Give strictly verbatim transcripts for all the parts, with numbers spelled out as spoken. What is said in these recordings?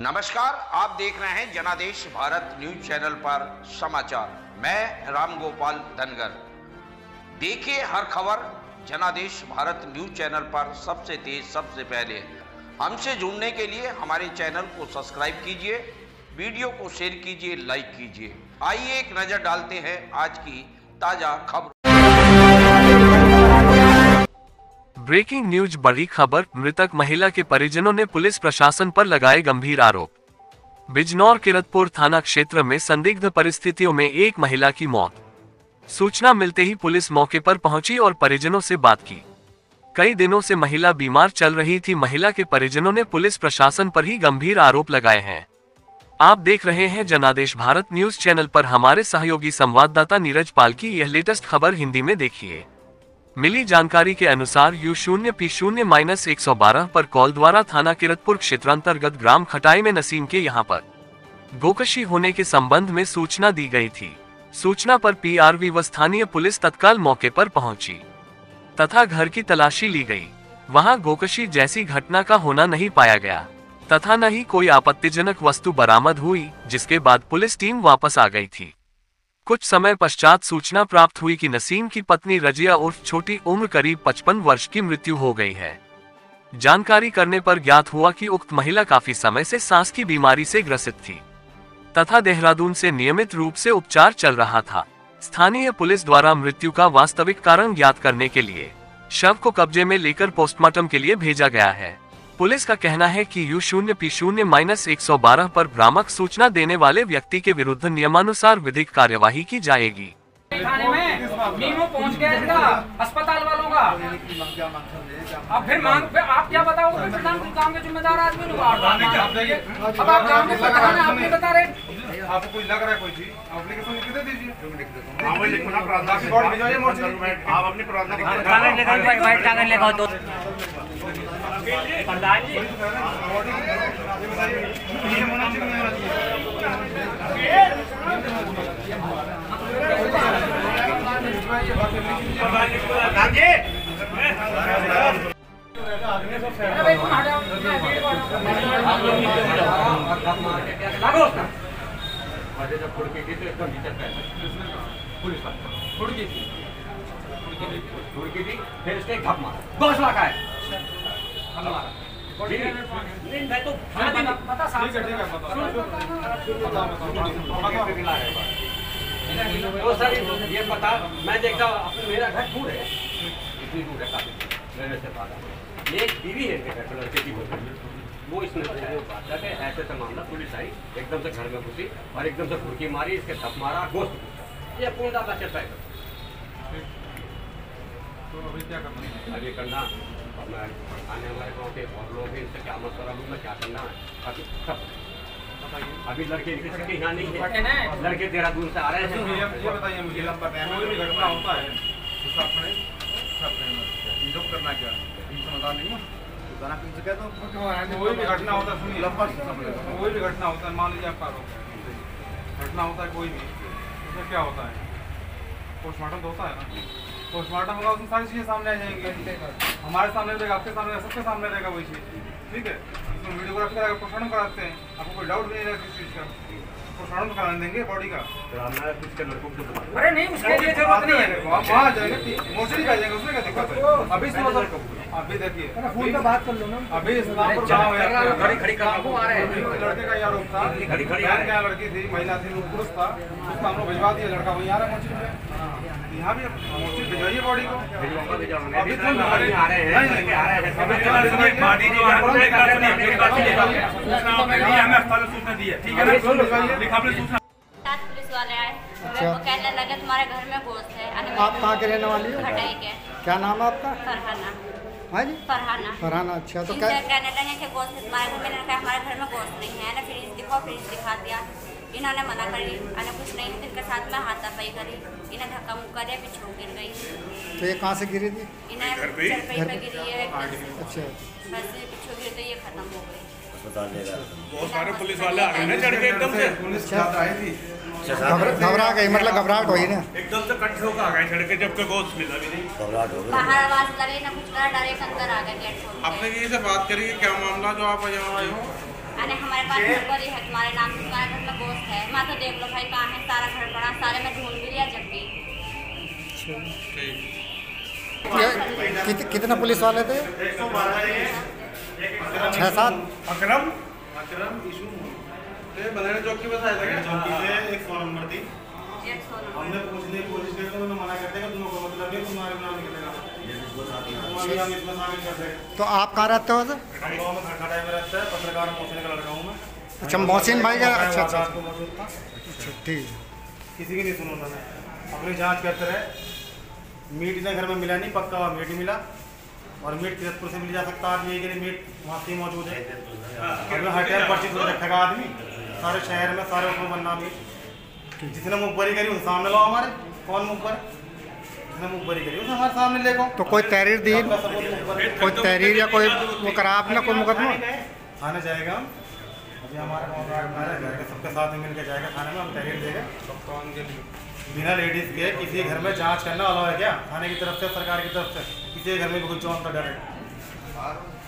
नमस्कार, आप देख रहे हैं जनादेश भारत न्यूज चैनल पर समाचार। मैं राम गोपाल धनगर। देखिए हर खबर जनादेश भारत न्यूज चैनल पर सबसे तेज सबसे पहले। हमसे जुड़ने के लिए हमारे चैनल को सब्सक्राइब कीजिए, वीडियो को शेयर कीजिए, लाइक कीजिए। आइए एक नजर डालते हैं आज की ताजा खबर। Breaking news. बड़ी खबर। मृतक महिला के परिजनों ने पुलिस प्रशासन पर लगाए गंभीर आरोप। बिजनौर किरतपुर थाना क्षेत्र में संदिग्ध परिस्थितियों में एक महिला की मौत। सूचना मिलते ही पुलिस मौके पर पहुंची और परिजनों से बात की। कई दिनों से महिला बीमार चल रही थी। महिला के परिजनों ने पुलिस प्रशासन पर ही गंभीर आरोप लगाए हैं। आप देख रहे हैं जनादेश भारत न्यूज चैनल पर। हमारे सहयोगी संवाददाता नीरज पाल की यह लेटेस्ट खबर हिंदी में देखिए। मिली जानकारी के अनुसार यू शून्य पी शून्य माइनस एक सौ बारह पर कॉल द्वारा थाना किरतपुर क्षेत्रांतर्गत ग्राम खटाई में नसीम के यहां पर गोकशी होने के संबंध में सूचना दी गई थी। सूचना पर पीआरवी व स्थानीय पुलिस तत्काल मौके पर पहुंची तथा घर की तलाशी ली गई। वहां गोकशी जैसी घटना का होना नहीं पाया गया तथा न ही कोई आपत्तिजनक वस्तु बरामद हुई, जिसके बाद पुलिस टीम वापस आ गई थी। कुछ समय पश्चात सूचना प्राप्त हुई कि नसीम की पत्नी रजिया उर्फ छोटी उम्र करीब पचपन वर्ष की मृत्यु हो गई है। जानकारी करने पर ज्ञात हुआ कि उक्त महिला काफी समय से सांस की बीमारी से ग्रसित थी तथा देहरादून से नियमित रूप से उपचार चल रहा था। स्थानीय पुलिस द्वारा मृत्यु का वास्तविक कारण ज्ञात करने के लिए शव को कब्जे में लेकर पोस्टमार्टम के लिए भेजा गया है। पुलिस का कहना है कि यू शून्य पी शून्य माइनस एक सौ बारह पर भ्रामक सूचना देने वाले व्यक्ति के विरुद्ध नियमानुसार विधिक कार्यवाही की जाएगी। थाने में मीमो पहुंच गया इसका, अस्पताल वालों का। अब फिर मांग पे आप क्या बताओगे? प्रधान काम के जिम्मेदार आदमी लोग। अब आप काम के प्रधान आप नहीं बता रहे। आपको कोई लग रहा है कोई चीज, एप्लीकेशन लिख दे दीजिए। हाँ वही लिखो ना, प्रार्थना की बॉडी भेजो। ये मोर्चे आप अपनी प्रार्थना की कागज लगाओ, व्हाइट कागज लगाओ दो। प्रधान जी ये होना चाहिए। फिर इसके घप मारा, दस लाख है। नहीं मैं तो पता साहब ठीक है ठीक है तो सर ये पता मैं देखता अपने मेरा घर दूर है, इतनी दूर है काफी मेरे से पता। एक बीवी है घर पर, लड़के की होती है, वो इसने बताया कि ऐसे से मामला पुलिस आई, एकदम से घर में घुसी और एकदम से घुड़की मारी, इसके धप मारा, गोश्त पूछा। ये पूर्ण दादा चलता है। तो अभी क्या करना है? अभी करना आने हमारे गाँव के और लोग हैं, इनसे क्या मशवरा लूँ मैं, क्या करना है अभी सब अभी लड़के यहाँ नहीं है, लड़के देहरादून से आ रहे हैं। ये बताइए मुझे, कोई भी घटना होता है तो सब खड़े सब करना क्या समाधान नहीं है। कोई भी घटना होता है, सुनिए, कोई भी घटना होता है, मान लीजिए आपका घटना होता है कोई भी, उसमें क्या होता है? पोस्टमार्टम तो होता है ना। पोस्टमार्टम होगा, उसमें सारी चीज़ें सामने आ जाएंगी। हमारे सामने रहेगा, आपके सामने, सबके सामने रहेगा वही चीज़। ठीक है, इसमें वीडियोग्राफी कराएगा, पोस्टमार्टम कराते हैं, आपको कोई डाउट नहीं रहेगा किस चीज़ का। पोस्टमार्टम करा देंगे बॉडी का। अरे नहीं, उसके लिए जरूरत नहीं है। वहाँ जाएंगे, मोर्चरी का जाएंगे, उसमें क्या दिक्कत है? अभी अभी देखिए, फोन पे बात कर लो ना। अभी खड़ी खड़ी कर लड़के का आरोप था, क्या लड़की थी, महिला थी, वो पुरुष था, उसको हम लोग भिजवा दिए। लड़का वहीं आ रहा है मोर्चरी में, यहाँ भी मोर्चरी भिजवाइए बॉडी को। अभी तो आ रहे हैं, सूचना दी है, ठीक है ना, लिखा आपने सूचना। पुलिस वाले आए, वो कहने लगे तुम्हारे घर में गोश्त है। आप कहाँ के रहने वाली हो? खटाई के। क्या नाम है आपका? फरहाना। हाँ जी, फरहाना। फरहाना। अच्छा, तो क्या कहने लगे कि गोश्त तुम्हारे घर में? मैंने कहा हमारे घर में गोश्त नहीं है ना। फ्रिज दिखाओ, फ्रिज दिखा दिया। इन्होंने मना करी, अने कुछ नहीं, इनके साथ में हाथापाई करी, इन्हें धक्का मुक्का दिया, पीछे गिर गई। तो ये कहाँ से गिरी थी? इन्हें चरपाई पे गिरी है। अच्छा, वैसे पीछे गिर गई, ये खत्म हो गई। बहुत सारे पुलिस वाले आ गए ना चढ़ के, एकदम से पुलिस आई थी। घबरा गई, मतलब घबराहट हुई ना, एकदम से कट्ठे होकर आ गए सड़क के, जबकि गोश्त मिला भी नहीं। घबराहट हो गई, बाहर आवाज लगी ना, कुछ करा, डायरेक्ट अंदर आ गए गेट खोल के। आपने किसी से बात करी क्या मामला जो आप यहाँ आए हो? अरे हमारे पास नंबर ही है तुम्हारे नाम से, तुम्हारे घर में गोश्त है। मैं तो देख लो भाई कहाँ है, सारा घर पड़ा, सारे में ढूंढ भी लिया जब भी। ये कित, कितने पुलिस वाले थे? छः सात। अकरम अकरम इशू ये बंदे चौकी पे आया था क्या? चौकी पे एक फोन नंबर थी, एक सौ नंबर। हमने पूछने की कोशिश की तो उन्होंने मना कर दिया कि तुमको कोई मतलब नहीं, तुम्हारे नाम निकलेगा, तुम्हारे नाम इसमें शामिल कर देगा। तो आप कहाँ रहते हो सर? हम गाँव में खड़खड़ाई में रहता है, पत्रकार मोहसिन का लड़का हूँ मैं। अच्छा, मोहसिन भाई का? अच्छा अच्छा रात को मौजूद था, अच्छा, ठीक है। किसी की नहीं सुना उन्होंने, अपनी जांच करते रहे। मीट इन्हें घर में मिला नहीं, पक्का हुआ मीट ही मिला, और मीट किरतपुर से मिल जा सकता आदमी के लिए, मीट वहाँ से मौजूद है। और हर टाइम पर्ची खुद रखा का आदमी, सारे शहर में सारे उसमें बनना भी, जिसने मुखबरी करी उसके सामने लो हमारे, कौन मुखबर, जिसने मुखबरी करी उसे हमारे सामने ले को। तो कोई तहरीर दी, आपका सबूत मुखबरी, कोई तहरीर या कोई वो करा आपने कोई मुकदमा? थाने जाएगा हम, अभी हमारा कॉन्ट्रैक्ट जाएगा, सबके साथ में मिलकर जाएगा थाने में, हम तहरीर देंगे। बिना लेडीज़ के किसी घर में जांच करना अलाउ है क्या? थाने की तरफ से, सरकार की तरफ से किसी घर में कोई चौंक का डर है?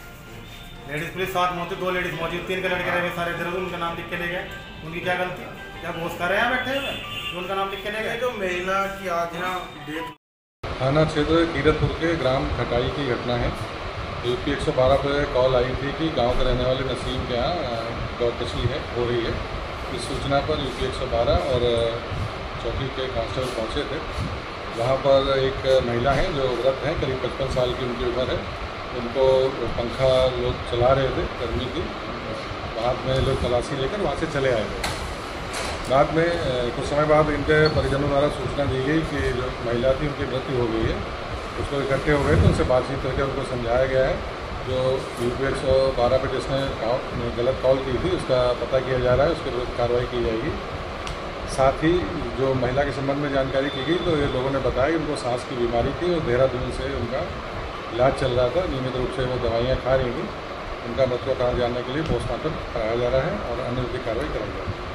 लेडीज़ पुलिस साथ मौजूद, दो लेडीज़ मौजूद, तीन के लड़के रहे सारे इधर, उनका नाम लिख के ले गए। उनकी क्या गलती, क्या घोष कर रहे हैं बैठे हुए, जो उनका नाम लिख के ले गए? जो महिला की आज ना डेट थाना क्षेत्र कीरतपुर के ग्राम खटाई की घटना है। यूपी एक सौ बारह पर कॉल आई थी कि गांव के रहने वाले नसीम के यहाँ गौकशी है हो रही है। इस सूचना पर यूपी एक सौ बारह और चौकी के कांस्टेबल पहुंचे थे। वहाँ पर एक महिला है जो व्रत हैं, करीब पचपन साल की उनकी उम्र है। उनको पंखा लोग चला रहे थे, गर्मी थी, बाद में लोग तलाशी लेकर वहाँ से चले आए थे। बाद में कुछ समय बाद इनके परिजनों द्वारा सूचना दी गई कि जो महिला थी उनकी मृत्यु हो गई है। उसको इकट्ठे हो गए तो उनसे बातचीत करके उनको समझाया गया है। जो यूपी एक सौ बारह पर जिसने गलत कॉल की थी उसका पता किया जा रहा है, उसके विरुद्ध कार्रवाई की जाएगी। साथ ही जो महिला के संबंध में जानकारी की गई तो ये लोगों ने बताया कि उनको सांस की बीमारी थी और देहरादून से उनका इलाज चल रहा था, नियमित रूप से वो दवाइयाँ खा रही थी। उनका मृत्यु का कारण जानने के लिए पोस्टमार्टम कराया जा रहा है और अन्य कार्रवाई कराई जा रही है।